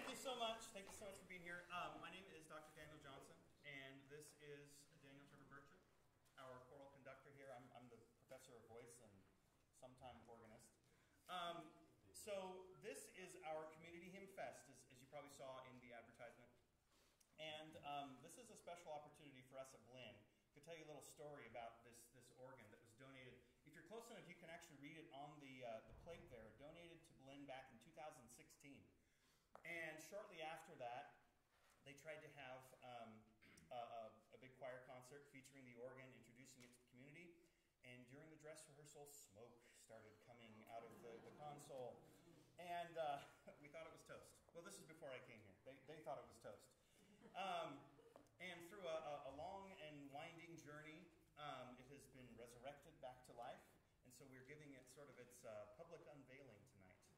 Thank you so much. Thank you so much for being here. My name is Dr. Daniel Johnson, and this is Daniel Trevor Bircher, our choral conductor here. I'm the professor of voice and sometime organist. So this is our community HymnFest, as you probably saw in the advertisement. And this is a special opportunity for us at Blinn. I could tell you a little story about this organ that was donated. If you're close enough, you can actually read it on the plate there. Donated to Blinn back in 2016. And shortly after that, they tried to have a big choir concert featuring the organ, introducing it to the community. And during the dress rehearsal, smoke started coming out of the console. And we thought it was toast. Well, this is before I came here. They thought it was toast. And through a long and winding journey, it has been resurrected back to life. And so we're giving it sort of its public unveiling tonight.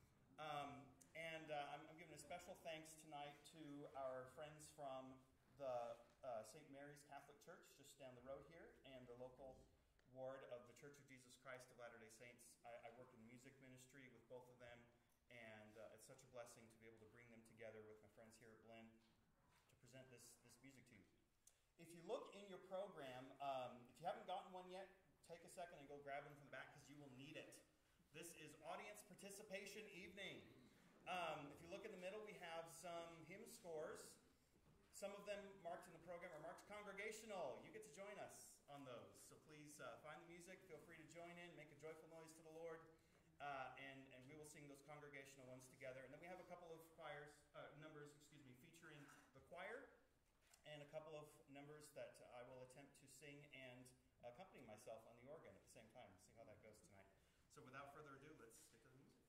I'm giving a special thanks tonight to our friends from the St. Mary's Catholic Church just down the road here and the local ward of the Church of Jesus Christ of Latter-day Saints. I work in music ministry with both of them, and it's such a blessing to be able to bring them together with my friends here at Blinn to present this music to you. If you look in your program, if you haven't gotten one yet, take a second and go grab one from the back because you will need it. This is Audience Participation Evening. If you look in the middle, we have some hymn scores. Some of them marked in the program are marked congregational. You get to join us on those. So please find the music. Feel free to join in. Make a joyful noise to the Lord. And we will sing those congregational ones together. And then we have a couple of numbers featuring the choir. And a couple of numbers that I will attempt to sing and accompany myself on the organ at the same time. See how that goes tonight. So without further ado, let's stick to the music.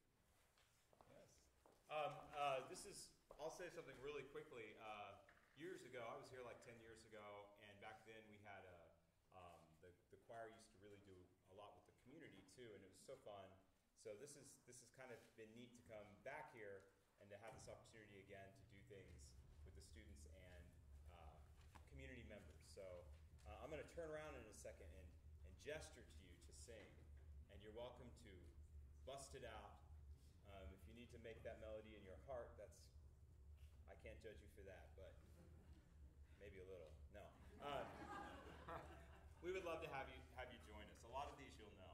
Yes. I'll say something really quickly. Years ago, I was here like 10 years ago, and back then we had the choir used to really do a lot with the community too, and it was so fun. So this has kind of been neat to come back here and to have this opportunity again to do things with the students and community members. So I'm going to turn around in a second and gesture to you to sing. And you're welcome to bust it out. If you need to make that melody in your heart, I can't judge you for that, but maybe a little. No. We would love to have you join us. A lot of these you'll know.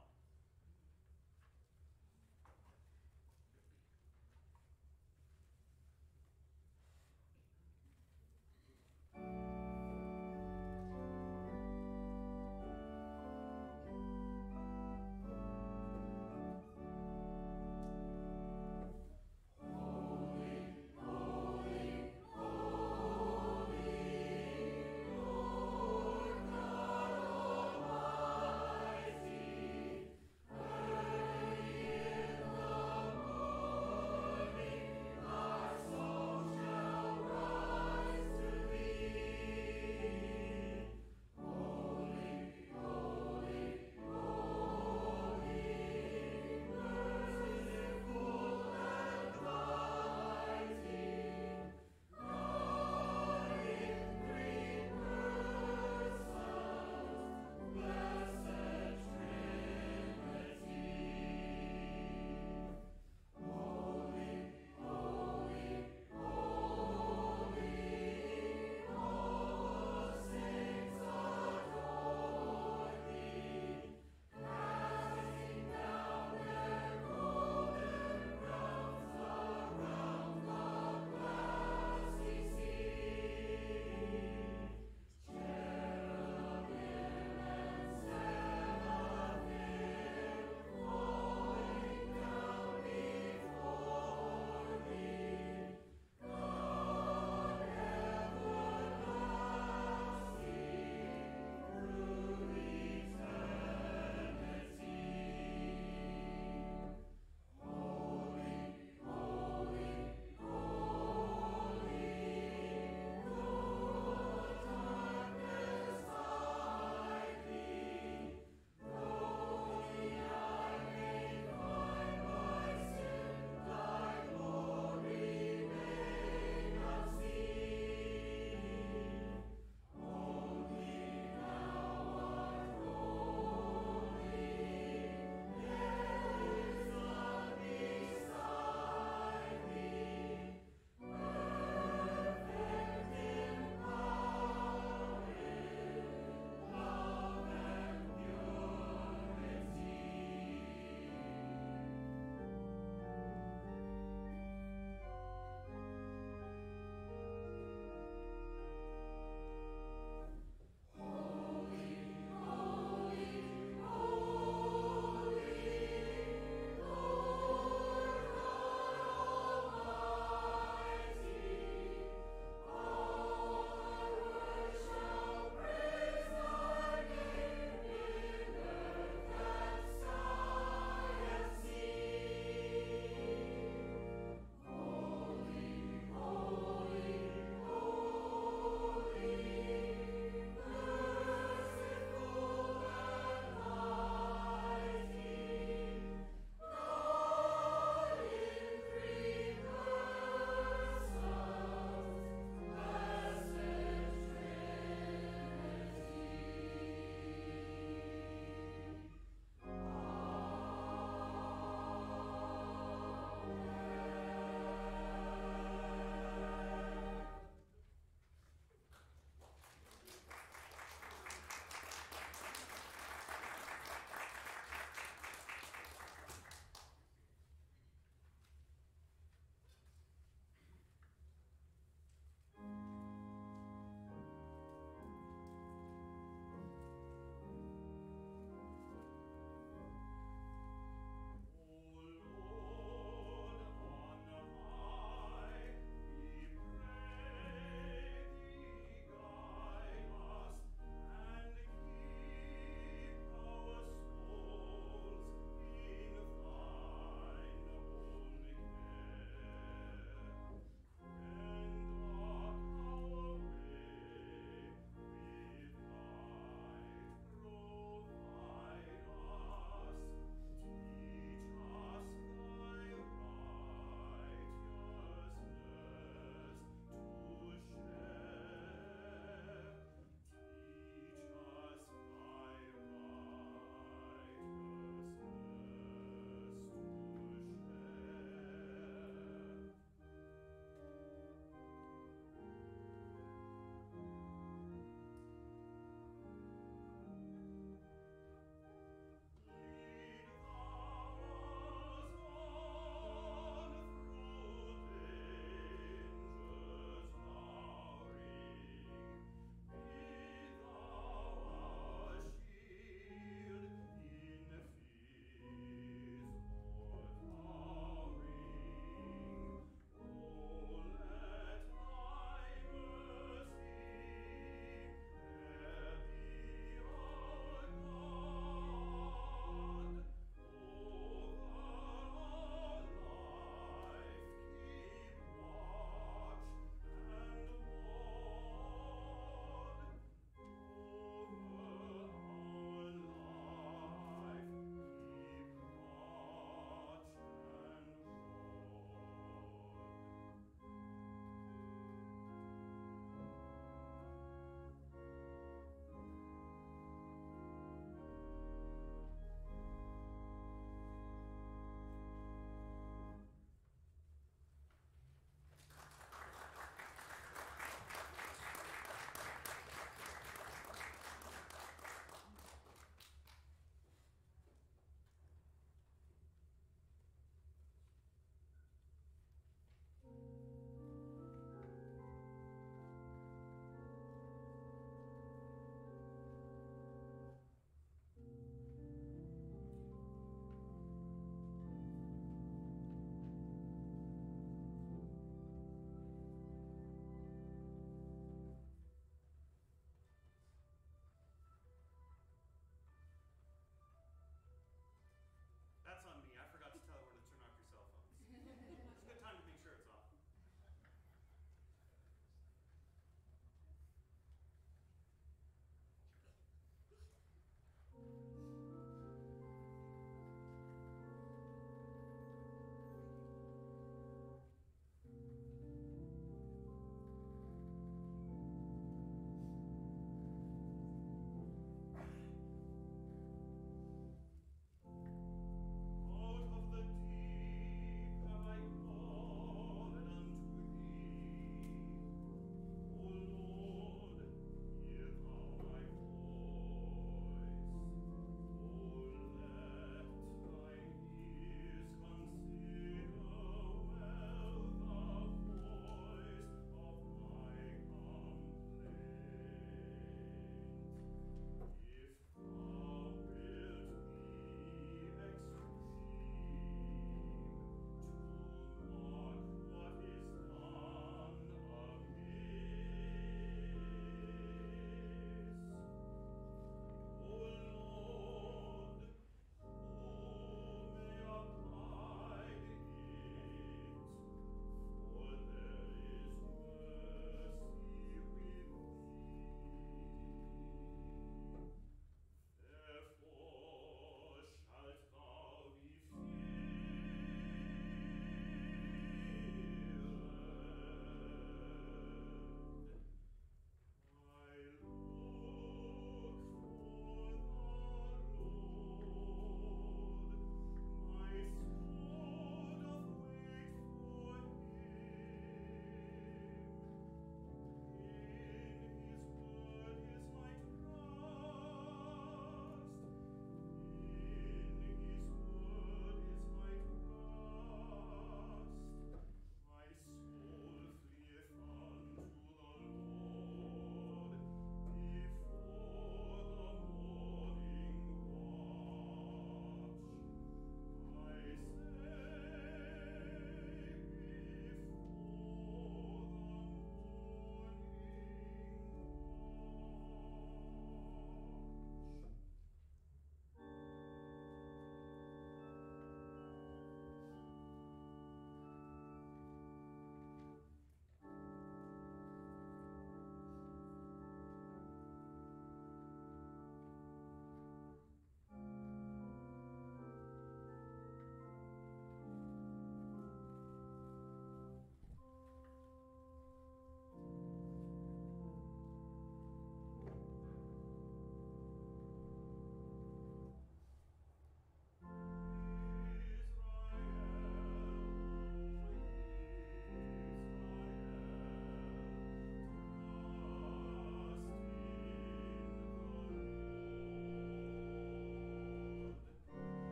Holy, Lord God Almighty.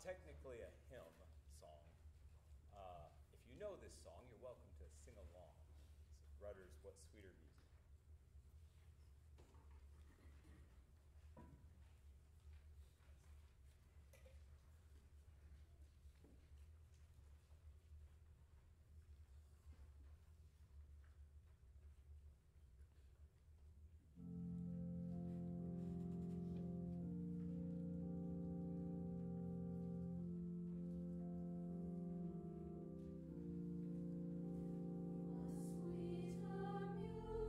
technically a hymn song. If you know this song, you're welcome to sing along. It's Rudder's What Sweeter Music. Sweeter music.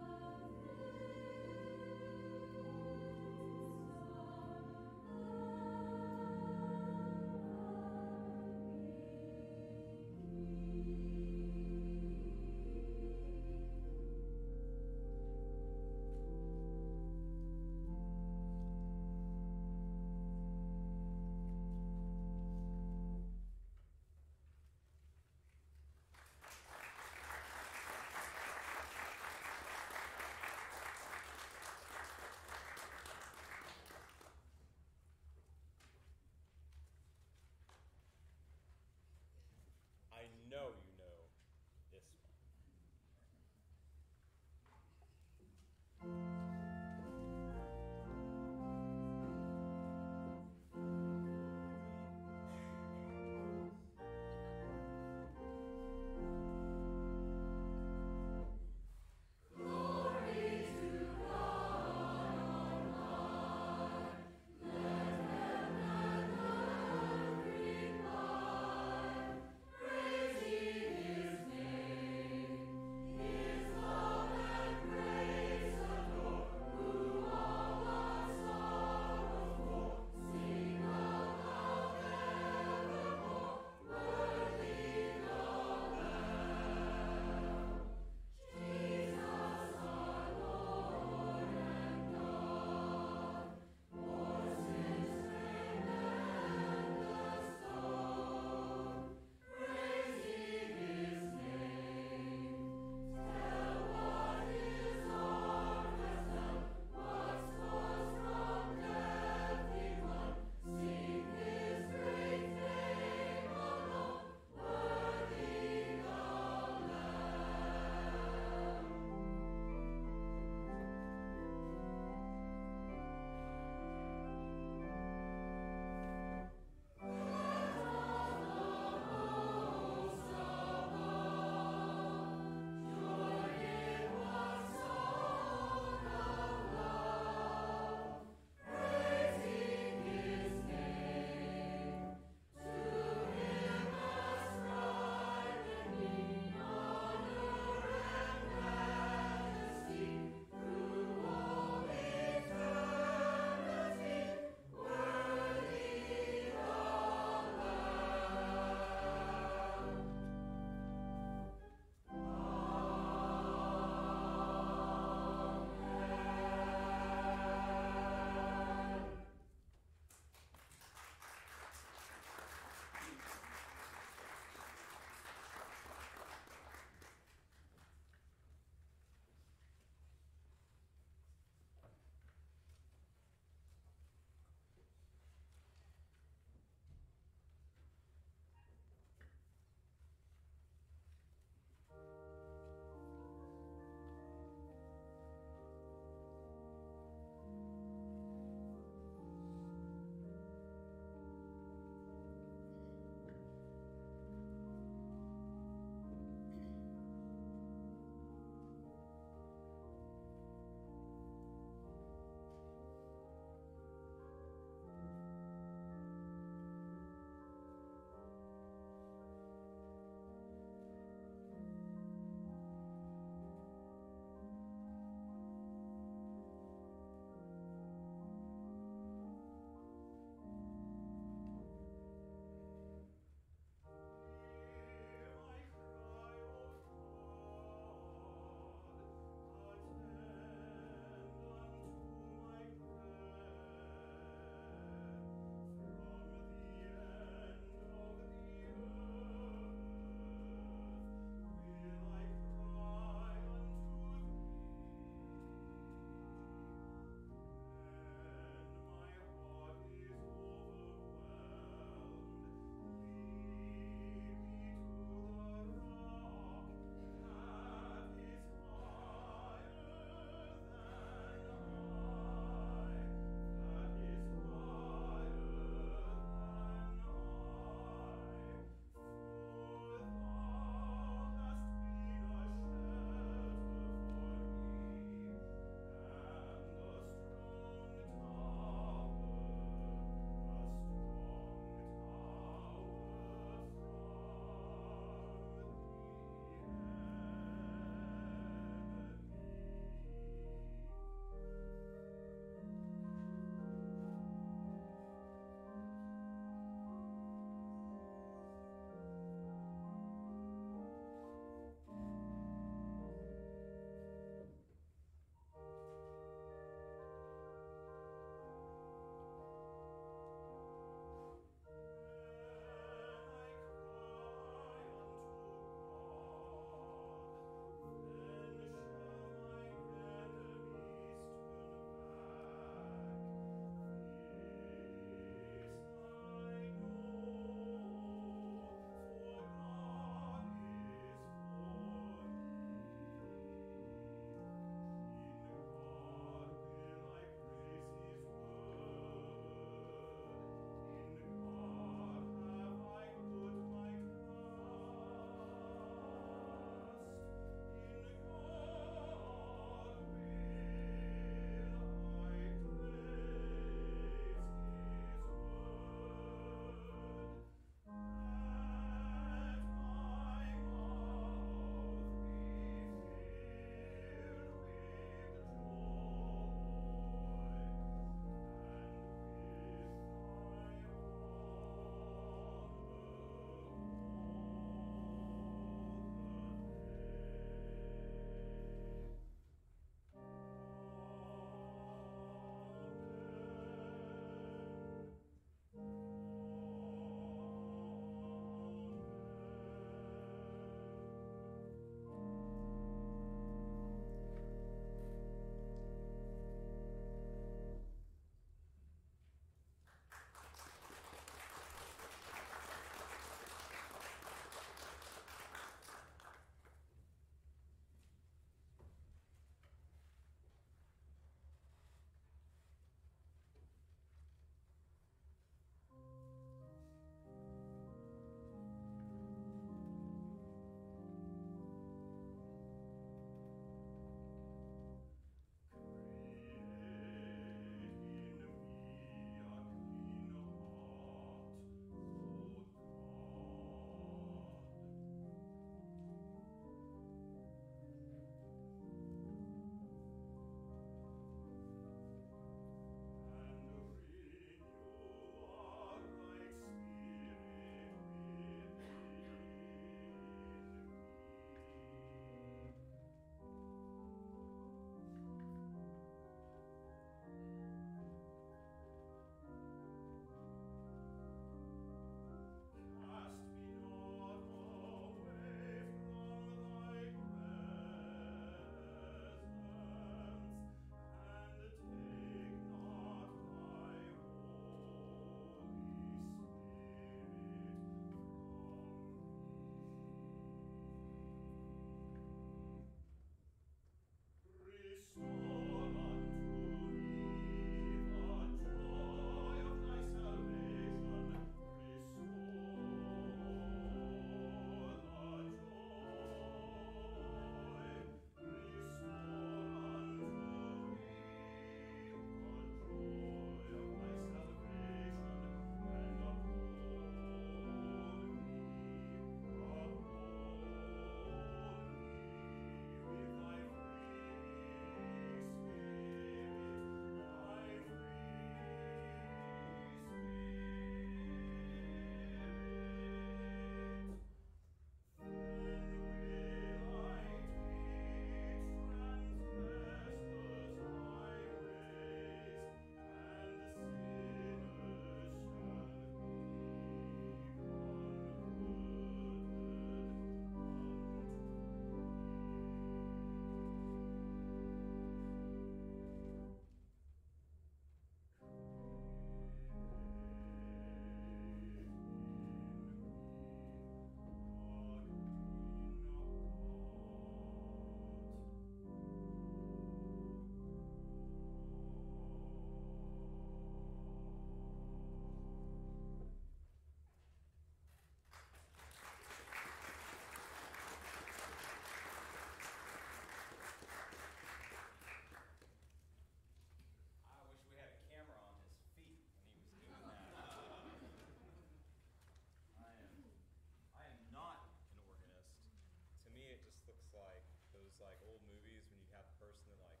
like old movies when you have the person that like